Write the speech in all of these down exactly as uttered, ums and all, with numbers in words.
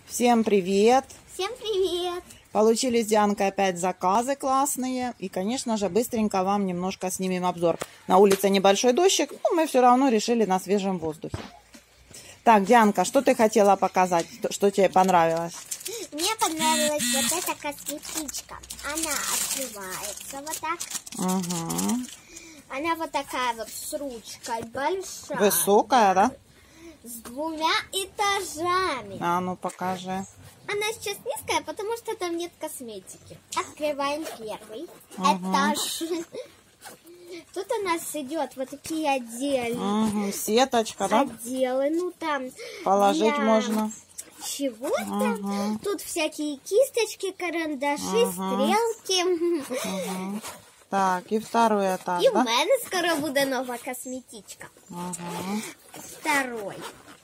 Всем привет! Всем привет! Получили с Дианкой опять заказы классные. И, конечно же, быстренько вам немножко снимем обзор. На улице небольшой дождик, но мы все равно решили на свежем воздухе. Так, Дианка, что ты хотела показать? Что тебе понравилось? Мне понравилась вот эта косметичка. Она открывается вот так. Угу. Она вот такая вот с ручкой большая. Высокая, да? С двумя этажами. А ну покажи. Она сейчас низкая, потому что там нет косметики. Открываем первый Угу. этаж. Тут у нас идет вот такие отделы. Угу. Сеточка, да? Отделы, ну там Положить для можно. чего-то. Угу. Тут всякие кисточки, карандаши, Угу. стрелки. Угу. Так, и второй этаж, І в да? мене скоро буде нова косметичка. Угу. Второй.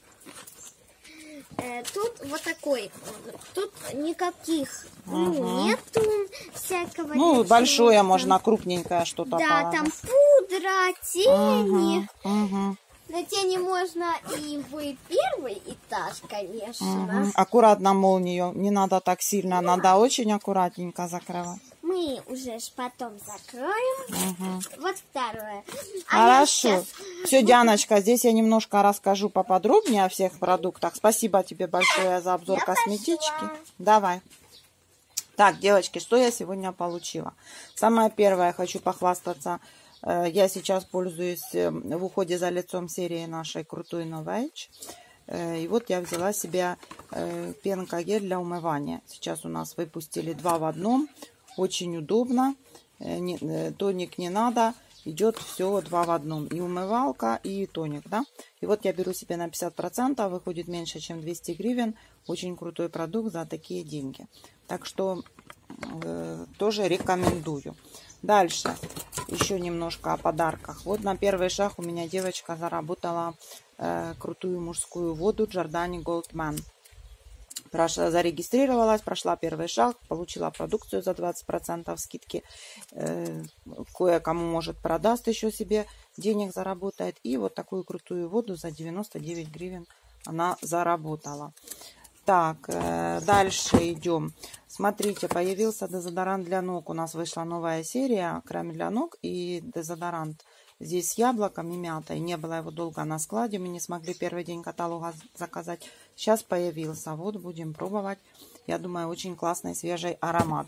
Э, Тут вот такой. Тут никаких, ну, Мгм. нету всякого. Ну, ничего большое там. можно, крупненькое что-то Да, положить. там пудра, тени. Угу. Угу. На тени можно и в первый этаж, конечно. Угу. Аккуратно молнию, не надо так сильно, надо очень аккуратненько закрывать. Мы уже ж потом закроем. Угу. Вот второе. А я Хорошо. щас- Все, Дианочка, здесь я немножко расскажу поподробнее о всех продуктах. Спасибо тебе большое за обзор Я косметички. пошла. Давай. Так, девочки, что я сегодня получила? Самое первое, я хочу похвастаться. Э, Я сейчас пользуюсь э, в уходе за лицом серии нашей крутой Novage. Э, И вот я взяла себе э, пенка-гель для умывания. Сейчас у нас выпустили два в одном. Очень удобно. Э, не- э, Тоник не надо. Идет все два в одном. И умывалка, и тоник. Да? И вот я беру себе на пятьдесят процентов. Выходит меньше, чем двести гривен. Очень крутой продукт за такие деньги. Так что э, тоже рекомендую. Дальше еще немножко о подарках. Вот на первый шаг у меня девочка заработала э, крутую мужскую воду Giordani Goldman. Прошла, зарегистрировалась, прошла первый шаг, получила продукцию за двадцать процентов скидки. Э, кое-кому, может, продаст еще себе, денег заработает. И вот такую крутую воду за девяносто девять гривен она заработала. Так, э, дальше идем. Смотрите, появился дезодорант для ног. У нас вышла новая серия, крем для ног и дезодорант. Здесь с яблоком и мятой. Не было его долго на складе. Мы не смогли первый день каталога заказать. Сейчас появился. Вот будем пробовать. Я думаю, очень классный свежий аромат.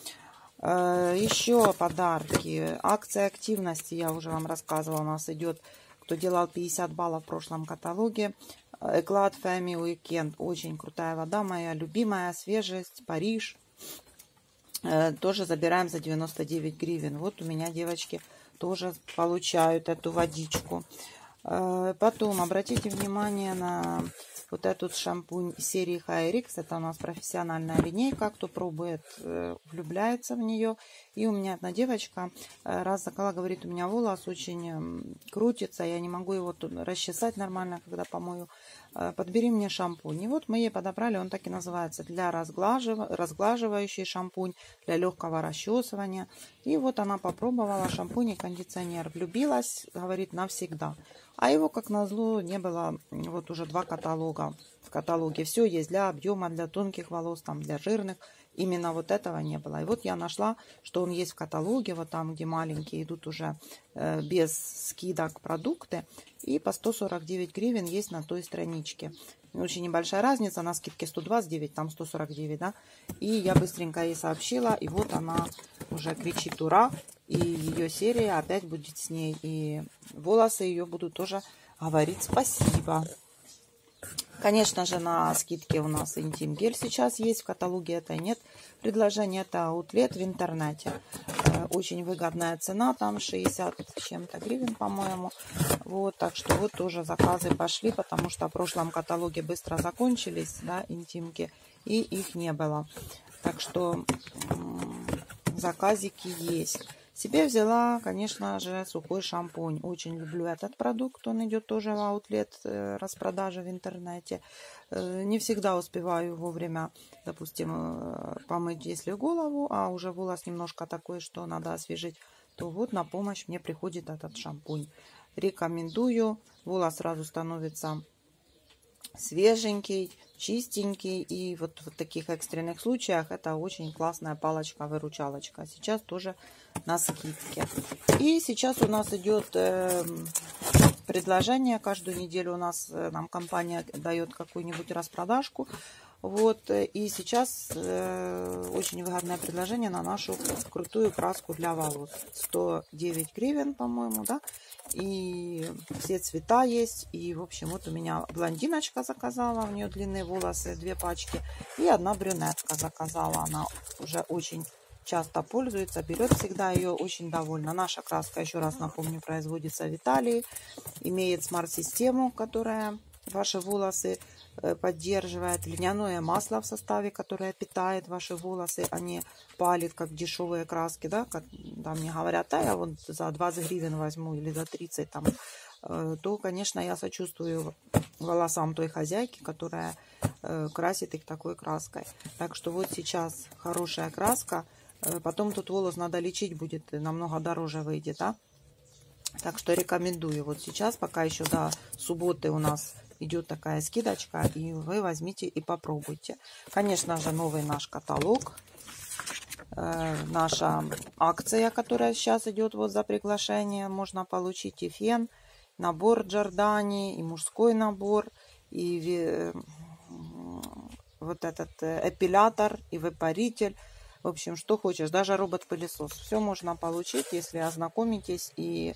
Э, еще подарки. Акция активности, я уже вам рассказывала, у нас идет. Кто делал пятьдесят баллов в прошлом каталоге. Эклад Фэми Уикенд. Очень крутая вода, моя любимая. Свежесть, Париж. Э, тоже забираем за девяносто девять гривен. Вот у меня девочки тоже получают эту водичку. Э, потом обратите внимание на вот этот шампунь серии Хайрикс. Это у нас профессиональная линейка. Кто пробует, э, влюбляется в нее. И у меня одна девочка э, раз заказала, говорит, у меня волос очень э, крутится, я не могу его тут расчесать нормально, когда помою. Э, подбери мне шампунь. И вот мы ей подобрали, он так и называется, для разглажив... разглаживающий шампунь, для легкого расчесывания. И вот она попробовала шампунь и кондиционер. Влюбилась, говорит, навсегда. А его, как назло, не было. Вот уже два каталога. В каталоге все есть для объема, для тонких волос, там для жирных. Именно вот этого не было. И вот я нашла, что он есть в каталоге. Вот там, где маленькие идут уже э, без скидок продукты. И по сто сорок девять гривен есть на той страничке. Очень небольшая разница. На скидке сто двадцать девять, там сто сорок девять, да. И я быстренько ей сообщила. И вот она уже кричит ура. И ее серия опять будет с ней. И волосы ее будут тоже говорить спасибо. Конечно же, на скидке у нас интим гель сейчас есть. В каталоге это нет. Предложение это аутлет в интернете. Очень выгодная цена. Там шестьдесят с чем-то гривен, по-моему. Вот, так что вот тоже заказы пошли, потому что в прошлом каталоге быстро закончились, да, интимки. И их не было. Так что заказики есть. Себе взяла, конечно же, сухой шампунь. Очень люблю этот продукт. Он идет тоже в аутлет распродажи в интернете. Не всегда успеваю вовремя, допустим, помыть, если голову, а уже волос немножко такой, что надо освежить, то вот на помощь мне приходит этот шампунь. Рекомендую. Волос сразу становится свеженький, чистенький. И вот в таких экстренных случаях это очень классная палочка-выручалочка. Сейчас тоже на скидке. И сейчас у нас идет э, предложение. Каждую неделю у нас э, нам компания дает какую-нибудь распродажку. Вот, и сейчас э, очень выгодное предложение на нашу крутую краску для волос. сто девять гривен, по-моему, да. И все цвета есть. И, в общем, вот у меня блондиночка заказала, у нее длинные волосы, две пачки. И одна брюнетка заказала. Она уже очень часто пользуется, берет всегда, ее очень довольна. Наша краска, еще раз напомню, производится в Италии. Имеет смарт-систему, которая ваши волосы поддерживает, льняное масло в составе, которое питает ваши волосы, а не палит, как дешевые краски, да, как там мне говорят, а я вот за двадцать гривен возьму или за тридцать, там, то, конечно, я сочувствую волосам той хозяйки, которая красит их такой краской. Так что вот сейчас хорошая краска, потом тут волос надо лечить будет, намного дороже выйдет, да. Так что рекомендую. Вот сейчас, пока еще до субботы у нас идет такая скидочка, и вы возьмите и попробуйте. Конечно же, новый наш каталог, э, наша акция, которая сейчас идет вот за приглашение. Можно получить и фен, набор Джордани, и мужской набор, и э, вот этот эпилятор, и выпаритель. В общем, что хочешь, даже робот-пылесос. Все можно получить, если ознакомитесь и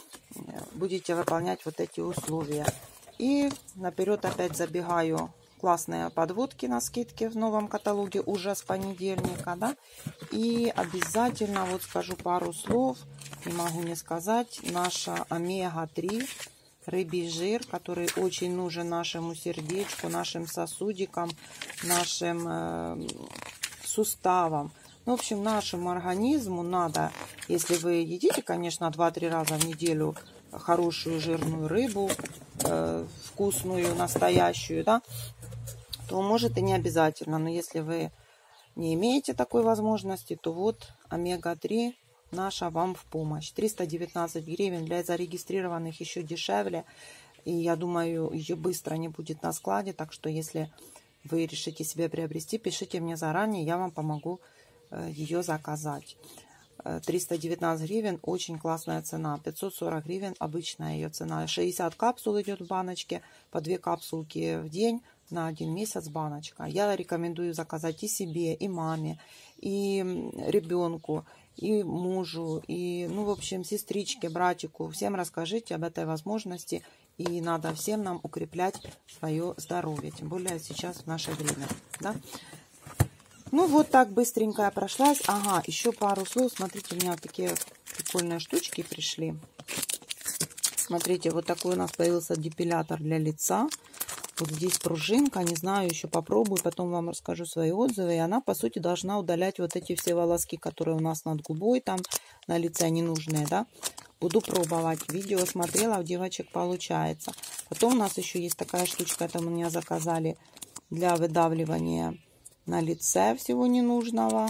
будете выполнять вот эти условия. И наперед опять забегаю, классные подводки на скидке в новом каталоге уже с понедельника, да. И обязательно вот скажу пару слов, не могу не сказать, наша омега три, рыбий жир, который очень нужен нашему сердечку, нашим сосудикам, нашим э, суставам. В общем, нашему организму надо, если вы едите, конечно, два-три раза в неделю хорошую жирную рыбу, э, вкусную, настоящую, да, то может и не обязательно. Но если вы не имеете такой возможности, то вот омега три наша вам в помощь. триста девятнадцать гривен, для зарегистрированных еще дешевле. И я думаю, ее быстро не будет на складе. Так что если вы решите себе приобрести, пишите мне заранее, я вам помогу ее заказать. триста девятнадцать гривен, очень классная цена. пятьсот сорок гривен обычная ее цена. шестьдесят капсул идет в баночке, по две капсулки в день на один месяц баночка. Я рекомендую заказать и себе, и маме, и ребенку, и мужу, и, ну, в общем, сестричке, братику. Всем расскажите об этой возможности. И надо всем нам укреплять свое здоровье. Тем более сейчас в наше время, да? Ну, вот так быстренько я прошлась. Ага, еще пару слов. Смотрите, у меня такие прикольные штучки пришли. Смотрите, вот такой у нас появился депилятор для лица. Вот здесь пружинка. Не знаю, еще попробую. Потом вам расскажу свои отзывы. И она, по сути, должна удалять вот эти все волоски, которые у нас над губой, там на лице ненужные, да. Буду пробовать. Видео смотрела, у девочек получается. Потом у нас еще есть такая штучка, это у меня заказали для выдавливания на лице всего ненужного.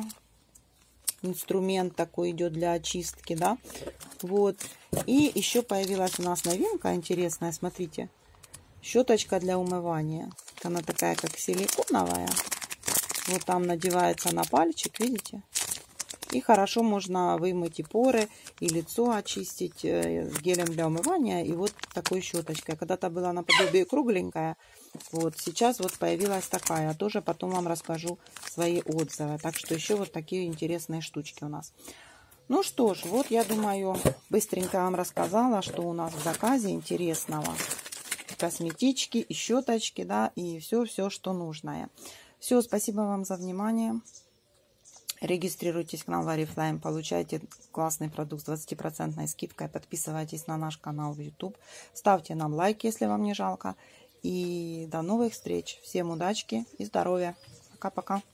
Инструмент такой идет для очистки, да. Вот. И еще появилась у нас новинка интересная. Смотрите. Щеточка для умывания. Она такая, как силиконовая. Вот там надевается на пальчик, видите? И хорошо можно вымыть и поры, и лицо очистить с гелем для умывания. И вот такой щеточкой. Когда-то была наподобие кругленькая. Вот сейчас вот появилась такая. Тоже потом вам расскажу свои отзывы. Так что еще вот такие интересные штучки у нас. Ну что ж, вот я думаю, быстренько вам рассказала, что у нас в заказе интересного. Косметички и щеточки, да, и все-все, что нужное. Все, спасибо вам за внимание. Регистрируйтесь к нам в Oriflame, получайте классный продукт с двадцатипроцентной скидкой. Подписывайтесь на наш канал в YouTube. Ставьте нам лайк, если вам не жалко. И до новых встреч. Всем удачки и здоровья. Пока-пока.